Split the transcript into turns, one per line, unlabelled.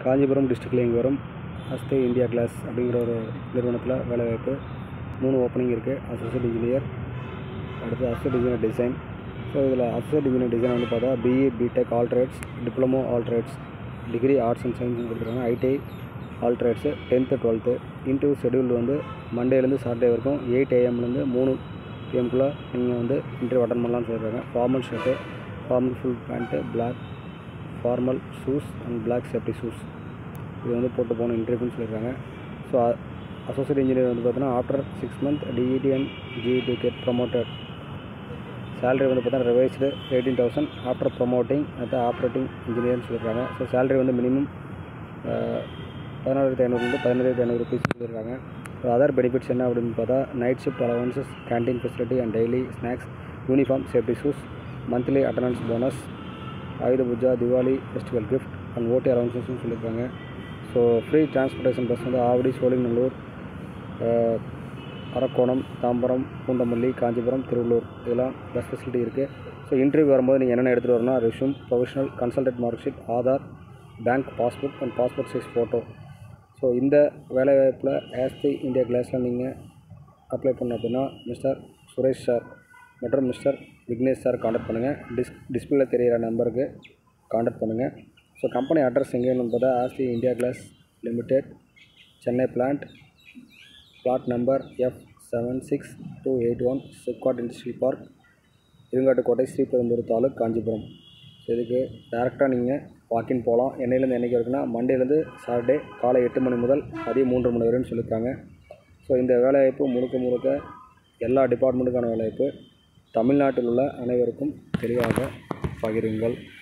காஞ்சிபுரம் டிஸ்ட்ரிக்டில் இங்கே வரும் அஸ்தே இந்தியா கிளாஸ் அப்படிங்கிற ஒரு நிறுவனத்தில் வேலைவாய்ப்பு 3 ஓப்பனிங் இருக்குது. அசோசியேட் இன்ஜினியர், அடுத்து அசோசியேட் இன்ஜினியர் டிசைன். ஸோ இதில் அசோசியேட் இன்ஜினியர் டிசைன் வந்து பார்த்தா BE, B Tech all trades, diploma all trades, degree arts and science கொடுத்துருக்காங்க. ITI all trades 10th 12th. Interview schedule வந்து மண்டேலேருந்து சாட்டர்டே வரைக்கும் 8 AM -3 PM நீங்கள் வந்து இன்டர்வியூ அட்டன் பண்ணலாம்னு சொல்லியிருக்காங்க. Formal shirt, formal full pant, black formal shoes and black safety shoes இது வந்து போட்டு போகணும் இன்டர்வியூன்னு சொல்லியிருக்காங்க. ஸோ அசோசியேட் இன்ஜினியர் வந்து பார்த்தீங்கன்னா after 6 months DET and GET get promoted. Salary வந்து பார்த்தீங்கன்னா ரிவைஸ்டு 18,000 ஆஃப்டர் ப்ரமோட்டிங் அது ஆப்ரேட்டிங் இன்ஜினியர்னு சொல்லியிருக்காங்க. ஸோ சேலரி வந்து மினிமம் 16,500 17,500 ருபீஸ் சொல்லியிருக்காங்க. ஸோ அதர் பெனிஃபிட்ஸ் என்ன அப்படின்னு பார்த்தா night shift allowances, canteen facility and daily snacks, uniform, safety shoes, monthly attendance bonus, Ayudha Puja, Diwali festival gift and OT அலவன்சஸ்ன்னு சொல்லியிருக்காங்க. ஸோ ஃப்ரீ டிரான்ஸ்போர்ட்டேஷன் பஸ் வந்து ஆவடி, சோழிங்கநல்லூர், அரக்கோணம், தாம்பரம், பூந்தமல்லி, காஞ்சிபுரம், திருவள்ளூர் இதெல்லாம் பஸ் ஃபெசிலிட்டி இருக்குது. ஸோ இன்டர்வியூ வரும்போது நீங்கள் என்னென்ன எடுத்துகிட்டு வரணும்னா resume, professional, consultant mark sheet, Aadhaar, bank passbook and passport size photo. So இந்த வேலைவாய்ப்பில் ஆஸ்தி இந்தியா கிளாஸில் நீங்கள் அப்ளை பண்ண அப்படின்னா மிஸ்டர் சுரேஷ் சார் மற்றும் மிஸ்டர் விக்னேஷ் சார் காண்டாக்ட் பண்ணுங்கள். டிஸ்பிளேல தெரிகிற நம்பருக்கு காண்டாக்ட் பண்ணுங்கள். ஸோ கம்பெனி அட்ரஸ் எங்கேன்னு பார்த்தா Asahi India glass limited, Chennai plot number F76281, SIPCOT industrial park, Irungattukottai, Sriperumbudur taluk, Kanchipuram. So இதுக்கு டேரெக்டாக நீங்கள் வாக்கின் போகலாம். என்னையிலேருந்து என்றைக்கு இருக்குன்னா மண்டேலேருந்து சாட்டர்டே காலை 8 மணி முதல் மதியம் 3 மணி வரைன்னு சொல்லியிருக்காங்க. ஸோ இந்த வேலைவாய்ப்பு முழுக்க எல்லா டிபார்ட்மெண்ட்டுக்கான வேலைவாய்ப்பு. தமிழ்நாட்டில் உள்ள அனைவருக்கும் தெளிவாக பகிருங்கள்.